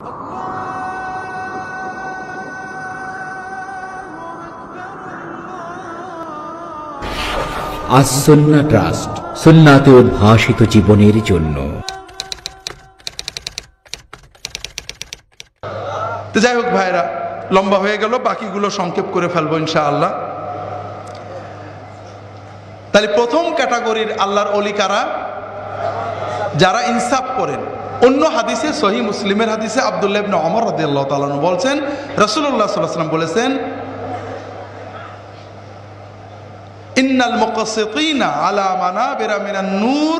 আসন্না trust, সুন্নাতে উদ্ভাসিত জীবনের জন্য। তো যাই হোক ভাইরা, লম্বা হয়ে গেল, বাকিগুলো সংক্ষেপ করে ফেলবো ইনশাআল্লাহ। তাহলে প্রথম ক্যাটাগরির আল্লাহর ওলি কারা? যারা ইনসাফ করেন। অন্য হাদিসে, সহিহ মুসলিমের হাদিসে আব্দুল্লাহ ইবনে ওমর রাদিয়াল্লাহু তাআলা আনহু বলছেন, রাসূলুল্লাহ সাল্লাল্লাহু আলাইহি ওয়াসাল্লাম বলেছেন, ইন্নাল মুকাসসিতিনা আলা মানাবিরা মিনান নূর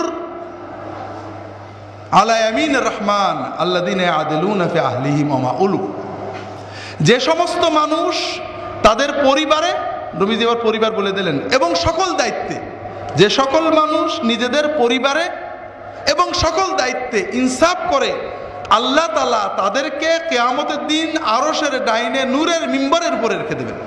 আলা ইয়ামিনির রহমান আল্লাযিনা ইয়াদিলুনা ফি আহলিহিম ওয়া মা উলু। যে সমস্ত মানুষ তাদের পরিবারে, নবীজি আবার পরিবার বলে দিলেন, এবং সকল দায়িত্বে, যে সকল মানুষ নিজেদের পরিবারে এবং সকল দায়িত্বে ইনসাফ করে, আল্লাহ তাআলা তাদেরকে কিয়ামতের দিন আরশের ডাইনে নূরের মিম্বরের উপরে রেখে দেবেন।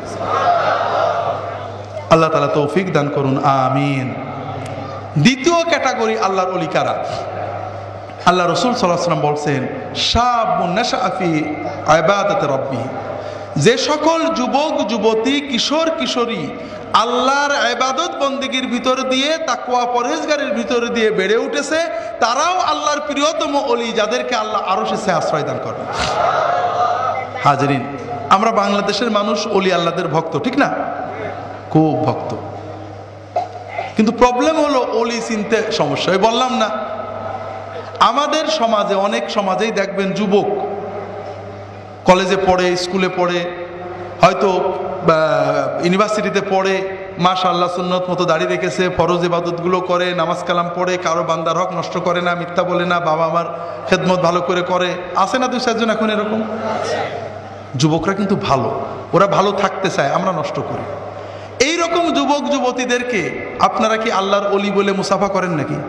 আল্লাহ তাআলা তৌফিক দান করুন, আমিন। দ্বিতীয় ক্যাটাগরি আল্লাহর ওলি কারা? আল্লাহ রাসূল সাল্লাল্লাহু আলাইহি ওয়াসাল্লাম বলছেন, শাবুন নাশআ ফি ইবাদাতি রাব্বিহি। যে সকল যুবক যুবতী, কিশোর কিশোরী আল্লাহর ইবাদত বন্দেগীর ভিতর দিয়ে, তাকওয়া পরহেজগারির ভিতর দিয়ে বেড়ে উঠেছে, তারাও আল্লাহর প্রিয়তম ওলি, যাদেরকে আল্লাহ আরশে আশ্রয় দান করবে। হাজরিন, আমরা বাংলাদেশের মানুষ ওলি আল্লাহদের ভক্ত, ঠিক না? খুব ভক্ত। কিন্তু প্রবলেম হলো ওলি চিনতে সমস্যা। ওই বললাম না, আমাদের সমাজে, অনেক সমাজেই দেখবেন যুবক কলেজে পড়ে, স্কুলে পড়ে, হয়তো ইউনিভার্সিটিতে পড়ে, মাশাআল্লাহ সুন্নত মতো দাঁড়িয়ে রেখেছে, ফরজ ইবাদতগুলো করে, নামাজ কালাম পড়ে, কারো বান্দার হক নষ্ট করে না, মিথ্যা বলে না, বাবা আমার খেদমত ভালো করে করে। আছে না দুই চারজন এখন এরকম যুবকরা? কিন্তু ভালো, ওরা ভালো থাকতে চায়, আমরা নষ্ট করি। এই রকম যুবক যুবতীদেরকে আপনারা কি আল্লাহর ওলি বলে মুসাফা করেন নাকি?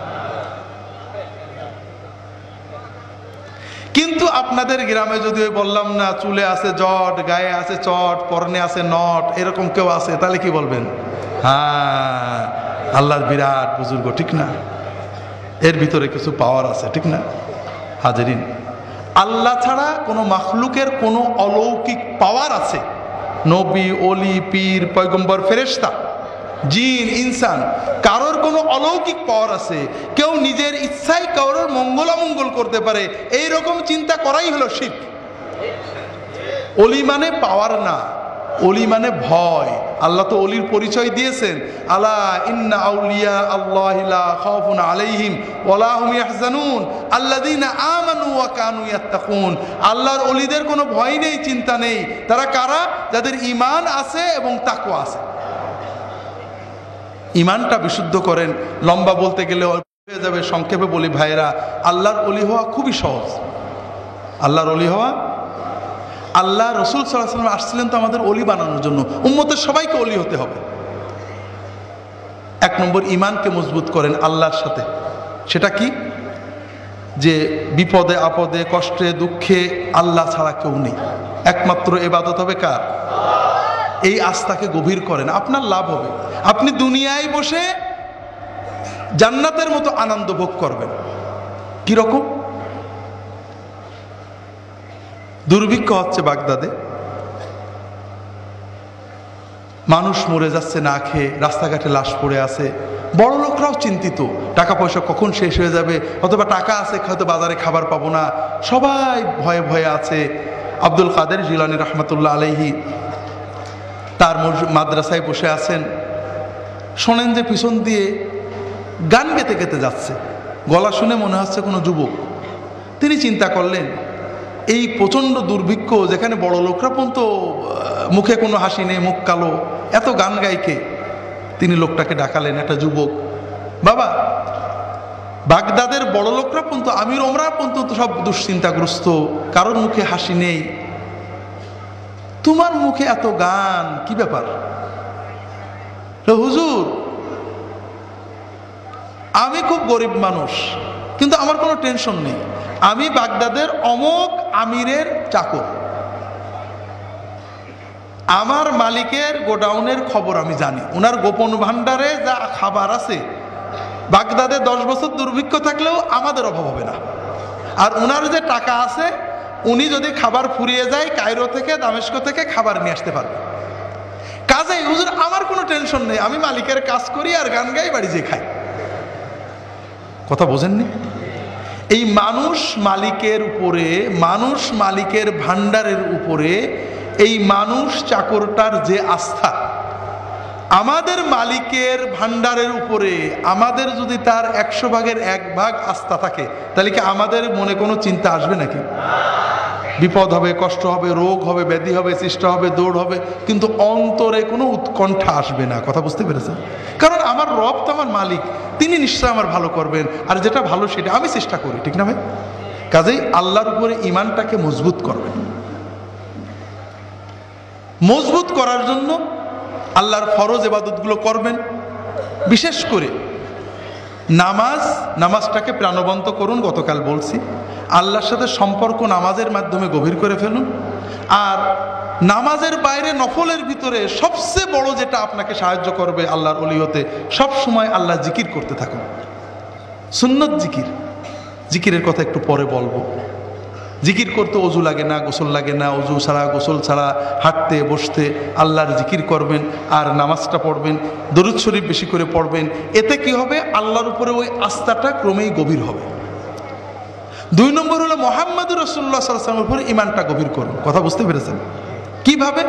কিন্তু আপনাদের গ্রামে যদি ওই বললাম না, চুলে আছে জট, গায়ে আছে চট, পরনে আছে নট, এরকম কেউ আছে, তাহলে কি বলবেন? হ্যাঁ, আল্লাহর বিরাট বুজুর্গ, ঠিক না? এর ভিতরে কিছু পাওয়ার আছে, ঠিক না? হাজরিন, আল্লাহ ছাড়া কোনো মাখলুকের কোনো অলৌকিক পাওয়ার আছে? নবী, অলি, পীর, পয়গম্বর, ফেরেশতা, জিন, ইনসান, কারোর কোনো অলৌকিক পাওয়ার আছে? কেউ নিজের ইচ্ছায় কারোর মঙ্গল অমঙ্গল করতে পারে, এই রকম চিন্তা করাই হলো শিরক। অলি মানে পাওয়ার না, অলি মানে ভয়। আল্লাহ তো অলির পরিচয় দিয়েছেন, আলা ইন্না আউলিয়া আল্লাহি লা খাউফুন আলাইহিম ওয়া লা হুম ইয়াহজানুন আল্লাযীনা আমানু ওয়া কানু ইয়াত্তাকুন। আল্লাহর অলিদের কোনো ভয় নেই, চিন্তা নেই। তারা কারা? যাদের ঈমান আছে এবং তাকওয়া আছে। ঈমানটা বিশুদ্ধ করেন। লম্বা বলতে গেলে হয়ে যাবে, সংক্ষেপে বলি ভাইরা, আল্লাহর অলি হওয়া খুবই সহজ। আল্লাহর অলি হওয়া, আল্লাহ রসুল সাল্লাল্লাহু আলাইহি ওয়াসাল্লাম আসছিলেন তো আমাদের অলি বানানোর জন্য। উম্মতের সবাইকে অলি হতে হবে। এক নম্বর, ঈমানকে মজবুত করেন আল্লাহর সাথে। সেটা কি? যে বিপদে আপদে, কষ্টে দুঃখে আল্লাহ ছাড়া কেউ নেই, একমাত্র ইবাদত হবে কার? এই আস্থাকে গভীর করেন, আপনার লাভ হবে। আপনি দুনিয়ায় বসে জান্নাতের মতো আনন্দ ভোগ করবেন। কিরকম? দুর্ভিক্ষ হচ্ছে বাগদাদে, মানুষ মরে যাচ্ছে না খেয়ে, রাস্তাঘাটে লাশ পড়ে আছে। বড় লোকরাও চিন্তিত, টাকা পয়সা কখন শেষ হয়ে যাবে, অথবা টাকা আছে হয়তো বাজারে খাবার পাবো না, সবাই ভয়ে ভয়ে আছে। আব্দুল কাদের জিলানী রহমতুল্লাহ আলাইহি তার মাদ্রাসায় বসে আছেন, শোনেন যে পিছন দিয়ে গান গেতে গেতে যাচ্ছে, গলা শুনে মনে হচ্ছে কোনো যুবক। তিনি চিন্তা করলেন, এই প্রচণ্ড দুর্ভিক্ষ, যেখানে বড় লোকরা পর্যন্ত মুখে কোনো হাসি নেই, মুখ কালো, এত গান গাইকে। তিনি লোকটাকে ডাকালেন, একটা যুবক, বাবা, বাগদাদের বড় লোকরা পর্যন্ত, আমির ওমরা পর্যন্ত সব দুশ্চিন্তাগ্রস্ত, কারোর মুখে হাসি নেই, তোমার মুখে এত গান, কি ব্যাপার? হুজুর, আমি খুব গরিব মানুষ, কিন্তু আমার কোনো টেনশন নেই। আমি বাগদাদের অমক আমিরের চাকর, আমার মালিকের গোডাউনের খবর আমি জানি, ওনার গোপন ভান্ডারে যা খাবার আছে, বাগদাদে 10 বছর দুর্ভিক্ষ থাকলেও আমাদের অভাব হবে না। আর ওনার যে টাকা আছে, উনি যদি খাবার ফুরিয়ে যায় কায়রো থেকে দামেস্ক থেকে খাবার নিয়ে আসতে পারবে। কাজেই হুজুর আমার কোনো টেনশন নেই, আমি মালিকের কাজ করি আর গান গাই, বাড়ি যেয়ে খাই। কথা বোঝেননি? এই মানুষ মালিকের উপরে, মানুষ মালিকের ভান্ডারের উপরে এই মানুষ চাকরটার যে আস্থা, আমাদের মালিকের ভান্ডারের উপরে আমাদের যদি তার 100 ভাগের 1 ভাগ আস্থা থাকে, তাহলে কি আমাদের মনে কোনো চিন্তা আসবে নাকি? বিপদ হবে, কষ্ট হবে, রোগ হবে, ব্যাধি হবে, চেষ্টা হবে, দৌড় হবে, কিন্তু অন্তরে কোনো উৎকণ্ঠা আসবে না। কথা বুঝতে পেরেছেন? কারণ আমার রব তো আমার মালিক, তিনি নিশ্চয় আমার ভালো করবেন, আর যেটা ভালো সেটা আমি চেষ্টা করি, ঠিক না ভাই? কাজেই আল্লাহর উপরে ঈমানটাকে মজবুত করবেন। মজবুত করার জন্য আল্লাহর ফরজ ইবাদতগুলো করবেন। বিশেষ করে নামাজটাকে প্রাণবন্ত করুন। গতকাল বলছি, আল্লাহর সাথে সম্পর্ক নামাজের মাধ্যমে গভীর করে ফেলুন। আর নামাজের বাইরে নফলের ভিতরে সবচেয়ে বড় যেটা আপনাকে সাহায্য করবে আল্লাহর ওলি হতে, সবসময় আল্লাহ জিকির করতে থাকুন। সুন্নত জিকিরের কথা একটু পরে বলবো। জিকির করতে অজু লাগে না, গোসল লাগে না, অজু ছাড়া গোসল ছাড়া হাঁটতে বসতে আল্লাহর জিকির করবেন আর নামাজটা পড়বেন, দরুদ শরীফ বেশি করে পড়বেন। এতে কি হবে? আল্লাহর উপরে ওই আস্থাটা ক্রমেই গভীর হবে। 2 নম্বর হলো মুহাম্মদুর রাসূলুল্লাহ সাল্লাল্লাহু আলাইহি ওয়াসাল্লামের উপরে ঈমানটা গভীর করুন। কথা বুঝতে পেরেছেন? কিভাবে?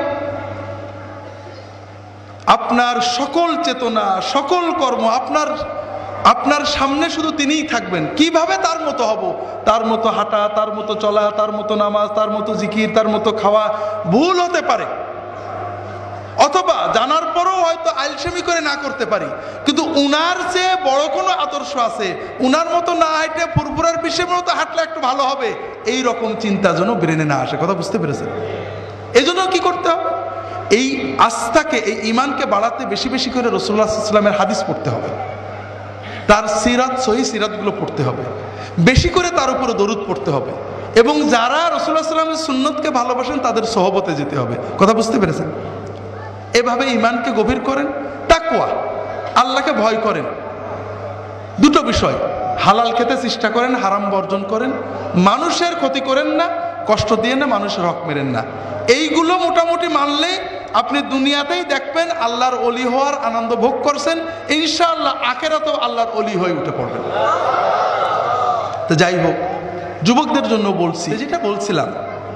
আপনার সকল চেতনা, সকল কর্ম আপনার সামনে শুধু তিনিই থাকবেন। কিভাবে তার মতো হব? তার মতো হাঁটা, তার মতো চলা, তার মতো নামাজ, তার মতো জিকির, তার মতো খাওয়া ভুল হতে পারে, অথবা জানার পরেও হয়তো আলসেমি করে না করতে পারি, কিন্তু উনার যে বড় কোনো আদর্শ আছে, উনার মতো না হাঁটে ফুরফুরার বিশ্বের মতো হাঁটলে একটু ভালো হবে, এই রকম চিন্তা যেন ব্রেনে না আসে। কথা বুঝতে পেরেছেন? এই জন্য কি করতে হবে? এই আস্থাকে, এই ঈমানকে বাড়াতে বেশি বেশি করে রাসূলুল্লাহ সাল্লাল্লাহু আলাইহি ওয়াসাল্লামের হাদিস পড়তে হবে, তার সিরাত, সহিহ সিরাতগুলো পড়তে হবে, বেশি করে তার উপরে দরুদ পড়তে হবে, এবং যারা রাসূলুল্লাহ সাল্লাল্লাহু আলাইহি ওয়াসাল্লামের সুন্নতকে ভালোবাসেন তাদের সোহবতে যেতে হবে। কথা বুঝতে পেরেছেন? এভাবে ঈমানকে গভীর করেন। তাকওয়া, আল্লাহকে ভয় করেন। 2টো বিষয়, হালাল খেতে চেষ্টা করেন, হারাম বর্জন করেন, মানুষের ক্ষতি করেন না, কষ্ট দিয়ে না, মানুষের হক মেরেন না। এইগুলো মোটামুটি মানলে আপনি দুনিয়াতেই দেখবেন আল্লাহর ওলি হওয়ার আনন্দ ভোগ করছেন, ইনশাআল্লাহ আখিরাতেও আল্লাহর ওলি হয়ে উঠে পড়বেন। তো যাই হোক, যুবকদের জন্য বলছি, যেটা বলছিলাম,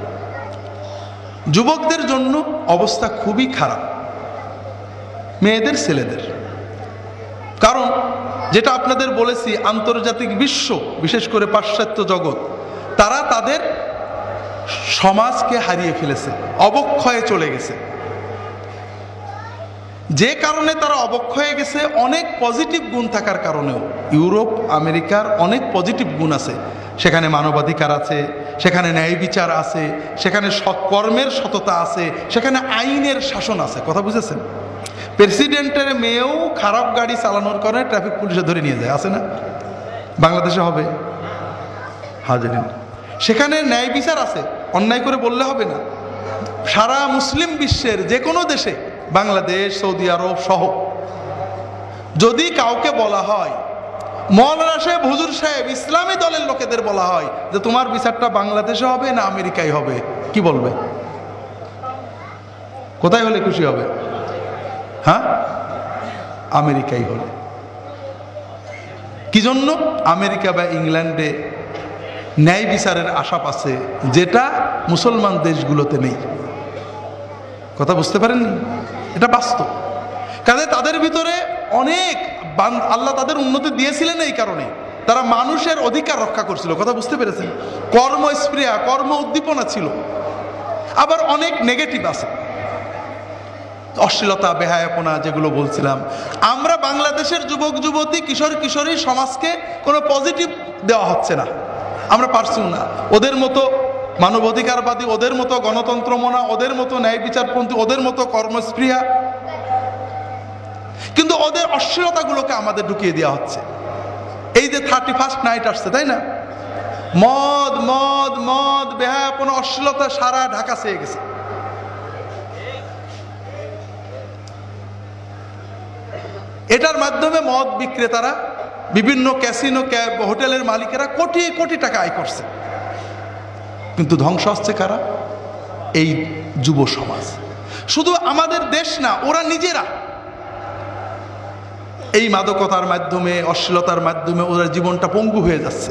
যুবকদের জন্য অবস্থা খুবই খারাপ, মেয়েদের, ছেলেদের। কারণ যেটা আপনাদের বলেছি, আন্তর্জাতিক বিশ্ব, বিশেষ করে পাশ্চাত্য জগৎ, তারা তাদের সমাজকে হারিয়ে ফেলেছে, অবক্ষয়ে চলে গেছে। যে কারণে তারা অবক্ষয়ে গেছে, অনেক পজিটিভ গুণ থাকার কারণেও, ইউরোপ আমেরিকার অনেক পজিটিভ গুণ আছে, সেখানে মানবাধিকার আছে, সেখানে ন্যায় বিচার আছে, সেখানে কর্মের সততা আছে, সেখানে আইনের শাসন আছে। কথা বুঝেছেন? প্রেসিডেন্টের মেয়েও খারাপ গাড়ি চালানোর কারণে ট্রাফিক পুলিশে ধরে নিয়ে যায়, আছে না? বাংলাদেশে হবে? হাজারিন, সেখানে ন্যায় বিচার আছে, অন্যায় করে বললে হবে না। সারা মুসলিম বিশ্বের যে কোনো দেশে, বাংলাদেশ, সৌদি আরব সহ, যদি কাউকে বলা হয়, মৌলানা সাহেব, হুজুর সাহেব, ইসলামী দলের লোকেদের বলা হয় যে তোমার বিচারটা বাংলাদেশে হবে না আমেরিকায় হবে, কি বলবে? কোথায় হলে খুশি হবে? হ্যাঁ, আমেরিকাই হলে। কি জন্য? আমেরিকা বা ইংল্যান্ডে ন্যায় বিচারের আশা আছে, যেটা মুসলমান দেশগুলোতে নেই। কথা বুঝতে পারেননি? এটা বাস্তব। কাজে তাদের ভিতরে অনেক আল্লাহ তাদের উন্নতি দিয়েছিলেন, এই কারণে তারা মানুষের অধিকার রক্ষা করছিল। কথা বুঝতে পেরেছেন? কর্মস্পৃহা, কর্ম উদ্দীপনা ছিল। আবার অনেক নেগেটিভ আছে, অশ্লীলতা, বেহায়াপনা, যেগুলো বলছিলাম। আমরা বাংলাদেশের যুবক যুবতী, কিশোর কিশোরী সমাজকে কোনো পজিটিভ দেওয়া হচ্ছে না, আমরা পারছি না। ওদের মতো মানবাধিকারবাদী, ওদের মতো গণতন্ত্রমনা, ওদের মতো ন্যায় বিচারপন্থী, ওদের মতো কর্মস্পৃহা, কিন্তু ওদের অশ্লীলতাগুলোকে আমাদের ঢুকিয়ে দেওয়া হচ্ছে। এই যে 31st নাইট আসছে, তাই না? মদ মদ মদ, বেহায়াপনা, অশ্লীলতা সারা ঢাকা ছেয়ে গেছে। এটার মাধ্যমে মদ বিক্রেতারা, বিভিন্ন ক্যাসিনো, হোটেলের মালিকেরা কোটি কোটি টাকা আয় করছে। কিন্তু ধ্বংস হচ্ছে কারা? এই যুব সমাজ। শুধু আমাদের দেশ না, ওরা নিজেরা এই মাদকতার মাধ্যমে, অশ্লীলতার মাধ্যমে ওদের জীবনটা পঙ্গু হয়ে যাচ্ছে।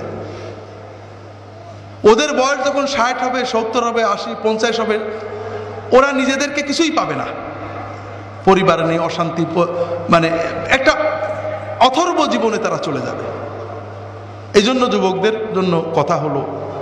ওদের বয়স যখন 60 হবে, 70 হবে, 80, 50 হবে, ওরা নিজেদেরকে কিছুই পাবে না। পরিবার নেই, অশান্তি, মানে একটা অথর্ব জীবনে তারা চলে যাবে। এই জন্য যুবকদের জন্য কথা হলো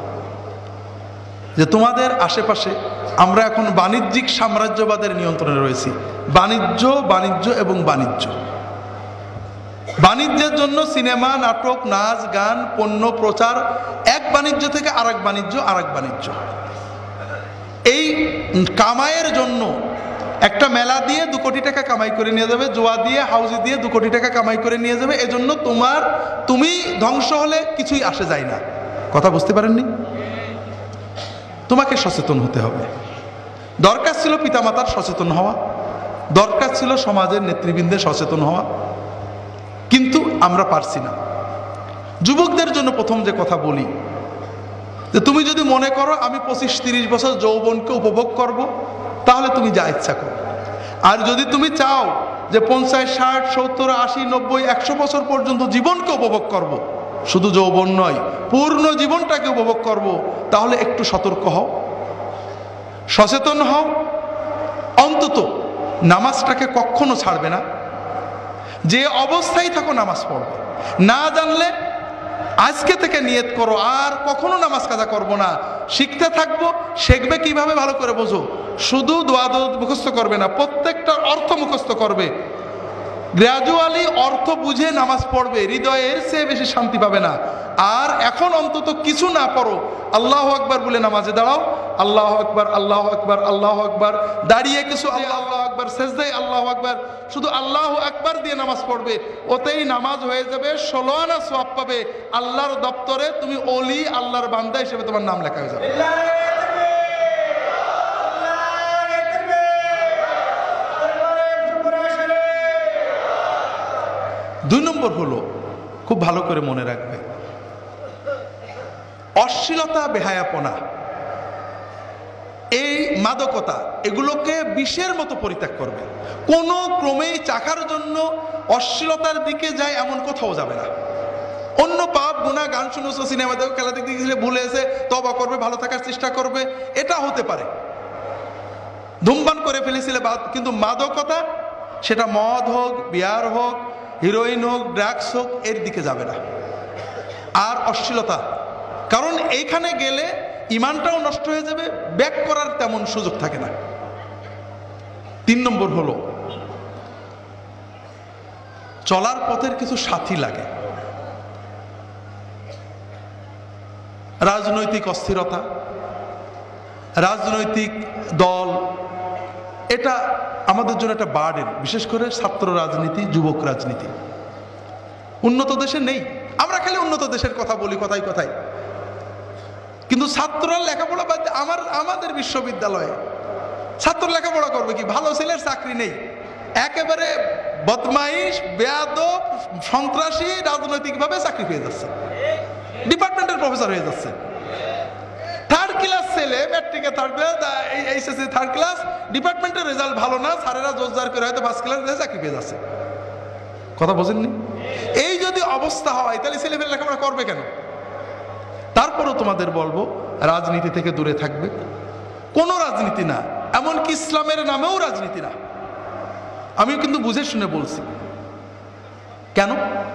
যে তোমাদের আশেপাশে আমরা এখন বাণিজ্যিক সাম্রাজ্যবাদের নিয়ন্ত্রণে রয়েছি। বাণিজ্য, বাণিজ্য এবং বাণিজ্য। বাণিজ্যের জন্য সিনেমা, নাটক, নাচ, গান, পণ্য প্রচার, এক বাণিজ্য থেকে আরেক বাণিজ্য, আরেক বাণিজ্য। এই কামাইয়ের জন্য একটা মেলা দিয়ে 2 কোটি টাকা কামাই করে নিয়ে যাবে, জুয়া দিয়ে, হাউজি দিয়ে 2 কোটি টাকা কামাই করে নিয়ে যাবে। এজন্য তুমি ধ্বংস হলে কিছুই আসে যায় না। কথা বুঝতে পারেননি? তোমাকে সচেতন হতে হবে। দরকার ছিল পিতামাতার সচেতন হওয়া, দরকার ছিল সমাজের নেতৃবৃন্দের সচেতন হওয়া, কিন্তু আমরা পারছি না। যুবকদের জন্য প্রথম যে কথা বলি, যে তুমি যদি মনে করো আমি 25-30 বছর যৌবনকে উপভোগ করব, তাহলে তুমি যা ইচ্ছা করো। আর যদি তুমি চাও যে 50, 60, 70, 80, 90, 100 বছর পর্যন্ত জীবনকে উপভোগ করব, শুধু যৌবন নয়, পূর্ণ জীবনটাকে উপভোগ করব, তাহলে একটু সতর্ক হও, সচেতন হও। অন্তত নামাজটাকে কখনো ছাড়বে না। যে অবস্থায় থাকো নামাজ পড়বে। না জানলে আজকে থেকে নিয়ত করো আর কখনো নামাজ কাজা করব না। শিখতে থাকবো, শিখবে কিভাবে ভালো করে বোঝো। শুধু দোয়া মুখস্থ করবে না, প্রত্যেকটার অর্থ মুখস্থ করবে। গ্র্যাজুয়ালি অর্থ বুঝে নামাজ পড়বে, হৃদয়ের চেয়ে বেশি শান্তি পাবে না। আর এখন অন্তত কিছু না পড়ো, আল্লাহু আকবার বলে নামাজে দাঁড়াও। আল্লাহু আকবার, আল্লাহু আকবার, আল্লাহু আকবার। দাঁড়িয়ে কিছু আল্লাহু আকবার, সেজদায় আল্লাহু আকবার, শুধু আল্লাহু আকবার দিয়ে নামাজ পড়বে। ওতেই নামাজ হয়ে যাবে, 16 আনা সওয়াব পাবে। আল্লাহর দপ্তরে তুমি ওলি, আল্লাহর বান্দা হিসেবে তোমার নাম লেখা হয়ে যাবে। 2 নম্বর হলো, খুব ভালো করে মনে রাখবে, অশ্লীলতা, বেহায়াপনা, এই মাদকতা, এগুলোকে বিষের মতো পরিত্যাগ করবে। কোনো ক্রমেই চাকার জন্য অশ্লীলতার দিকে যায় এমন কোথাও যাবে না। অন্য পাপ, গুনাহ, গান শুনেছো, সিনেমা দেখো, খেলা দেখতে গেছিলে, ভুলে এসে তওবা করবে, ভালো থাকার চেষ্টা করবে, এটা হতে পারে। ধূমপান করে ফেলেছিলে, কিন্তু মাদকতা, সেটা মদ হোক, বিয়ার হোক, হিরোইন হোক, ড্রাগস হোক, এর দিকে যাবে না। আর অশ্লীলতা, কারণ এইখানে গেলে ইমানটাও নষ্ট হয়ে যাবে, ব্যাক করার তেমন সুযোগ থাকে না। 3 নম্বর হলো, চলার পথের কিছু সাথী লাগে। রাজনৈতিক অস্থিরতা, রাজনৈতিক দল, এটা আমাদের জন্য একটা বার্ডেন। বিশেষ করে ছাত্র রাজনীতি, যুবক রাজনীতি উন্নত দেশে নেই। আমরা খালি উন্নত দেশের কথা বলি কথায় কথায়, কিন্তু ছাত্ররা লেখাপড়া বাদ দিয়ে আমাদের বিশ্ববিদ্যালয়ে ছাত্র লেখাপড়া করবে কি? ভালো ছেলের চাকরি নেই, একেবারে বদমাইশ, বেয়াদব, সন্ত্রাসী রাজনৈতিকভাবে চাকরি পেয়ে যাচ্ছে, ডিপার্টমেন্টের প্রফেসর হয়ে যাচ্ছে। 3rd ক্লাস ছেলে, ম্যাট্রিকে 3rd class, HSC 3rd class, ডিপার্টমেন্টের রেজাল্ট ভালো না, স্যারেরা জোরদার করে হয়তো 1st ক্লাস চাকরি পেয়ে যাচ্ছে। কথা বোঝেননি? এই যদি অবস্থা হয়, তাহলে ছেলেমেয়ে লেখাপড়া করবে কেন? তারপরও তোমাদের বলবো, রাজনীতি থেকে দূরে থাকবে। কোনো রাজনীতি না, এমনকি ইসলামের নামেও রাজনীতি না। আমি কিন্তু বুঝে শুনে বলছি। কেন?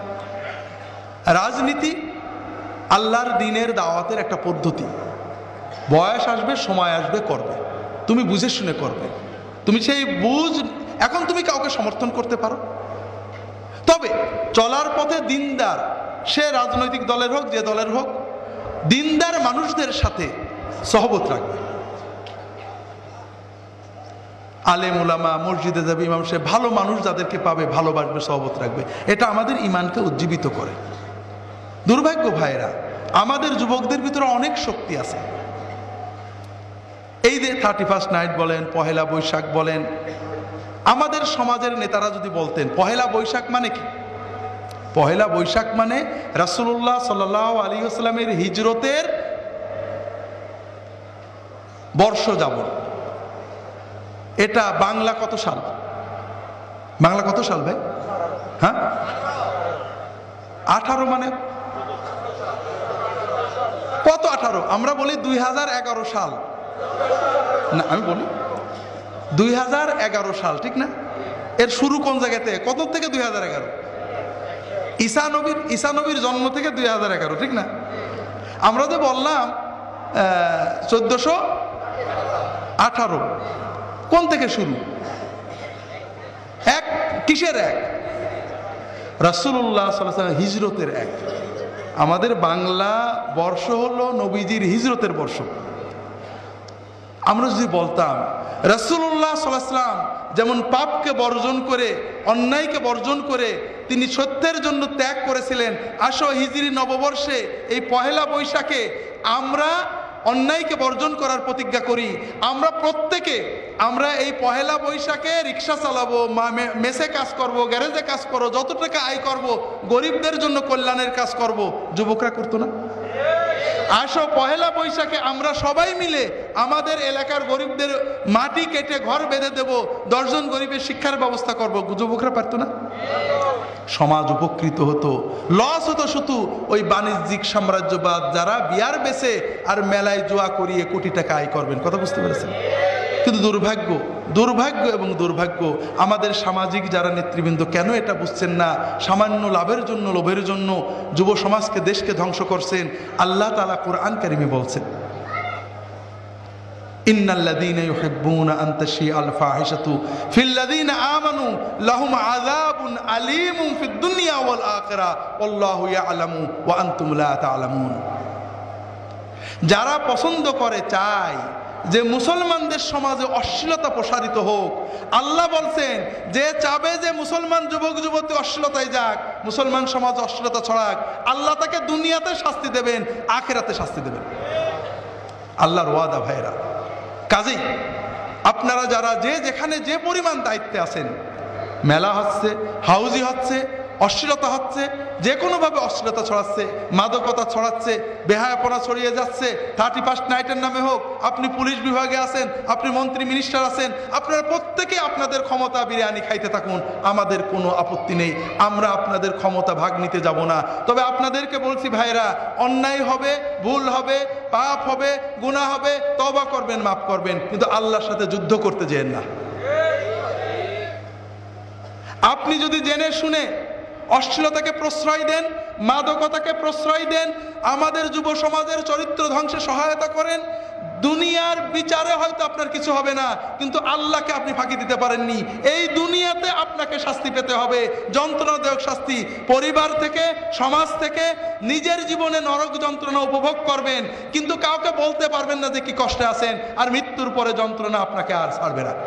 রাজনীতি আল্লাহর দ্বীনের দাওয়াতের একটা পদ্ধতি। বয়স আসবে, সময় আসবে, করবে, তুমি বুঝে শুনে করবে। তুমি সেই বুঝ, এখন তুমি কাউকে সমর্থন করতে পারো, তবে চলার পথে দিনদার, সে রাজনৈতিক দলের হোক, যে দলের হোক, দিনদার মানুষদের সাথে সহবত রাখবে। আলেম উলামা, মসজিদে যাবে, ইমাম সাহেব, ভালো মানুষ যাদেরকে পাবে ভালোবাসবে, সহবত রাখবে। এটা আমাদের ইমানকে উজ্জীবিত করে। দুর্ভাগ্য ভাইরা, আমাদের যুবকদের ভিতরে অনেক শক্তি আছে। এই যে 31st নাইট বলেন, পহেলা বৈশাখ বলেন, আমাদের সমাজের নেতারা যদি বলতেন পহেলা বৈশাখ মানে কি? পহেলা বৈশাখ মানে রাসূলুল্লাহ সাল্লাল্লাহু আলাইহি ওয়াসাল্লামের হিজরতের বর্ষ যাবন। এটা বাংলা কত সাল? বাংলা কত সাল ভাই? হ্যাঁ, 18 মানে কত? 18 আমরা বলি 2011 সাল না, আমি বলি 2011 সাল, ঠিক না? এর শুরু কোন জায়গাতে, কত থেকে? 2011। ঈসা নবীর জন্ম থেকে 2011, ঠিক না? আমরা যে বললাম 1418, কোন থেকে শুরু? এক কিসের এক? রাসূলুল্লাহ সাল্লাল্লাহু আলাইহি ওয়াসাল্লাম হিজরতের এক। আমাদের বাংলা বর্ষ হলো নবীজির হিজরতের বর্ষ। আমরা যদি বলতাম রাসূলুল্লাহ সাল্লাল্লাহু আলাইহি ওয়াসাল্লাম যেমন পাপকে বর্জন করে, অন্যায়কে বর্জন করে তিনি সত্যের জন্য ত্যাগ করেছিলেন, আসো হিজরি নববর্ষে এই পহেলা বৈশাখে আমরা অন্যায়কে বর্জন করার প্রতিজ্ঞা করি। আমরা প্রত্যেকে আমরা এই পহেলা বৈশাখে রিক্সা চালাবো, মেসে কাজ করব, গ্যারেজে কাজ করবো, যত টাকা আয় করব গরিবদের জন্য কল্যাণের কাজ করব। যুবকরা করতো না? আসো পহেলা বৈশাখে আমরা সবাই মিলে আমাদের এলাকার গরিবদের মাটি কেটে ঘর বেঁধে দেব, 10 জন গরিবের শিক্ষার ব্যবস্থা করব। যুবকরা পারতো না? সমাজ উপকৃত হতো। লস হতো শুধু ওই বাণিজ্যিক সাম্রাজ্যবাদ যারা বিয়ার বেচে আর মেলায় জুয়া করিয়ে কোটি টাকা আয় করবেন। কথা বুঝতে পেরেছেন? কিন্তু দুর্ভাগ্য এবং দুর্ভাগ্য আমাদের সামাজিক যারা নেতৃবৃন্দ কেন এটা বুঝছেন না? সামান্য লাভের জন্য, লোভের জন্য যুব সমাজকে, দেশকে ধ্বংস করছেন। আল্লাহ তাআলা কোরআন কারিমে বলছেন, ইন্নাল্লাযীনা ইউহিব্বুনা আন তাশিআল ফাহিশাতু ফিল্লাযীনা আমানু লাহুম আযাবুন আলীমুন ফিদ দুনিয়া ওয়াল আখিরাহ ওয়াল্লাহু ইয়ালামু ওয়া আনতুম লা তা'লামুন। যারা পছন্দ করে, চায় যে মুসলমানদের সমাজে অশ্লীলতা প্রসারিত হোক, আল্লাহ বলছেন যে চাবে যে মুসলমান যুবক যুবতী অশ্লীলতায় যাক, মুসলমান সমাজ অশ্লীলতা ছড়াক, আল্লাহ তাকে দুনিয়াতে শাস্তি দেবেন, আখিরাতে শাস্তি দেবেন। আল্লাহর ওয়াদা ভাইরা। কাজেই আপনারা যারা যে যেখানে যে পরিমাণ দায়িত্বে আছেন, মেলা হচ্ছে, হাউজি হচ্ছে, অশ্লীলতা হচ্ছে, যে কোনোভাবে অশ্লীলতা ছড়াচ্ছে, মাদকতা ছড়াচ্ছে, বেহায়াপনা ছড়িয়ে যাচ্ছে, 31 নাইটের নামে হোক, আপনি পুলিশ বিভাগে আছেন, আপনি মন্ত্রী মিনিস্টার আছেন, আপনারা প্রত্যেকে আপনাদের ক্ষমতা বিরিয়ানি খাইতে থাকুন, আমাদের কোনো আপত্তি নেই। আমরা আপনাদের ক্ষমতা ভাগ নিতে যাব না। তবে আপনাদেরকে বলছি ভাইরা, অন্যায় হবে, ভুল হবে, পাপ হবে, গুনাহ হবে, তওবা করবেন, মাফ করবেন, কিন্তু আল্লাহর সাথে যুদ্ধ করতে যেন না। আপনি যদি জেনে শুনে অশ্লীলতাকে প্রশ্রয় দেন, মাদকতাকে প্রশ্রয় দেন, আমাদের যুব সমাজের চরিত্র ধ্বংসে সহায়তা করেন, দুনিয়ার বিচারে হয়তো আপনার কিছু হবে না, কিন্তু আল্লাহকে আপনি ফাঁকি দিতে পারেননি। এই দুনিয়াতে আপনাকে শাস্তি পেতে হবে, যন্ত্রণাদায়ক শাস্তি। পরিবার থেকে, সমাজ থেকে, নিজের জীবনে নরক যন্ত্রণা উপভোগ করবেন, কিন্তু কাউকে বলতে পারবেন না যে কি কষ্টে আছেন, আর মৃত্যুর পরে যন্ত্রণা আপনাকে আর ছাড়বে না।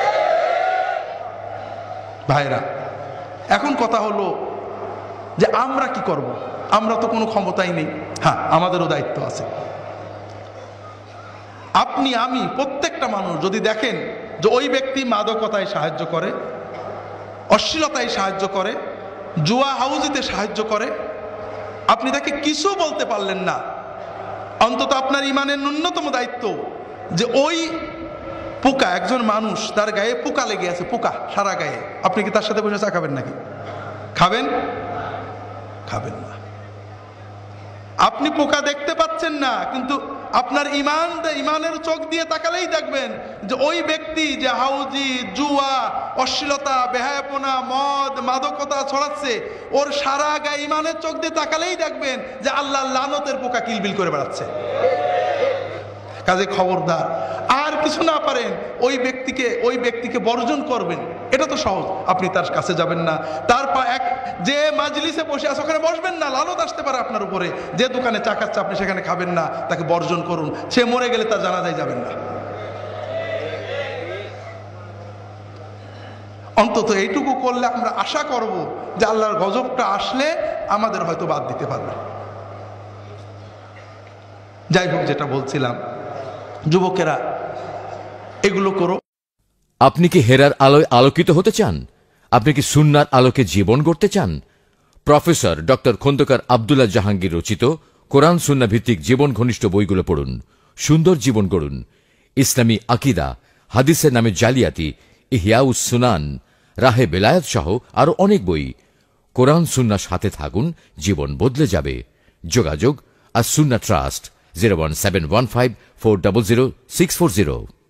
ভাইরা, এখন কথা হলো যে আমরা কি করব? আমরা তো কোনো ক্ষমতাই নেই। হ্যাঁ, আমাদেরও দায়িত্ব আছে। আপনি, আমি, প্রত্যেকটা মানুষ যদি দেখেন যে ওই ব্যক্তি মাদকতায় সাহায্য করে, অশ্লীলতায় সাহায্য করে, জুয়া হাউজিতে সাহায্য করে, আপনি তাকে কিছু বলতে পারলেন না, অন্তত আপনার ইমানের ন্যূনতম দায়িত্ব যে ওই পোকা, একজন মানুষ তার গায়ে পোকা লেগে আছে, পোকা সারা গায়ে, আপনি কি তার সাথে বসে চা খাবেন নাকি? খাবেন? খাবেন না। আপনি পোকা দেখতে পাচ্ছেন না, কিন্তু আপনার ইমানের চোখ দিয়ে তাকালেই দেখবেন যে ওই ব্যক্তি যে হাউজি, জুয়া, অশ্লীলতা, বেহায়াপনা, মদ, মাদকতা ছড়াচ্ছে, ওর সারা গায়ে ইমানের চোখ দিয়ে তাকালেই দেখবেন যে আল্লাহর লানতের পোকা কিলবিল করে বেড়াচ্ছে। কাজে খবরদার, আর কিছু না পারেন ওই ব্যক্তিকে বর্জন করবেন, এটা তো সহজ। আপনি তার কাছে যাবেন না, যে মাজলিসে বসে আছে ওখানে বসবেন না, লালত আসতে পারে আপনার উপরে। যে দোকানে চা খাচ্ছে আপনি সেখানে খাবেন না, তাকে বর্জন করুন। সে মরে গেলে তার জানাজায় যাবেন না। অন্তত এইটুকু করলে আমরা আশা করব যে আল্লাহর গজবটা আসলে আমাদের হয়তো বাদ দিতে পারবে। যাই হোক, যেটা বলছিলাম, যুবকেরা এগুলো করো। আপনি কি হেরার আলোয় আলোকিত হতে চান? আপনি কি সুন্নার আলোকে জীবন গড়তে চান? প্রফেসর ডক্টর খন্দকার আব্দুল্লাহ জাহাঙ্গীর রচিত কোরআন সুন্নাহ ভিত্তিক জীবন ঘনিষ্ঠ বইগুলো পড়ুন, সুন্দর জীবন গড়ুন। ইসলামী আকিদা, হাদিসের নামে জালিয়াতি, ইহয়াউস সুনান, রাহে বেলায়েত সহ আরো অনেক বই। কোরআন সুন্নাহর সাথে থাকুন, জীবন বদলে যাবে। যোগাযোগ আস সুন্নাহ ট্রাস্ট 01715400640।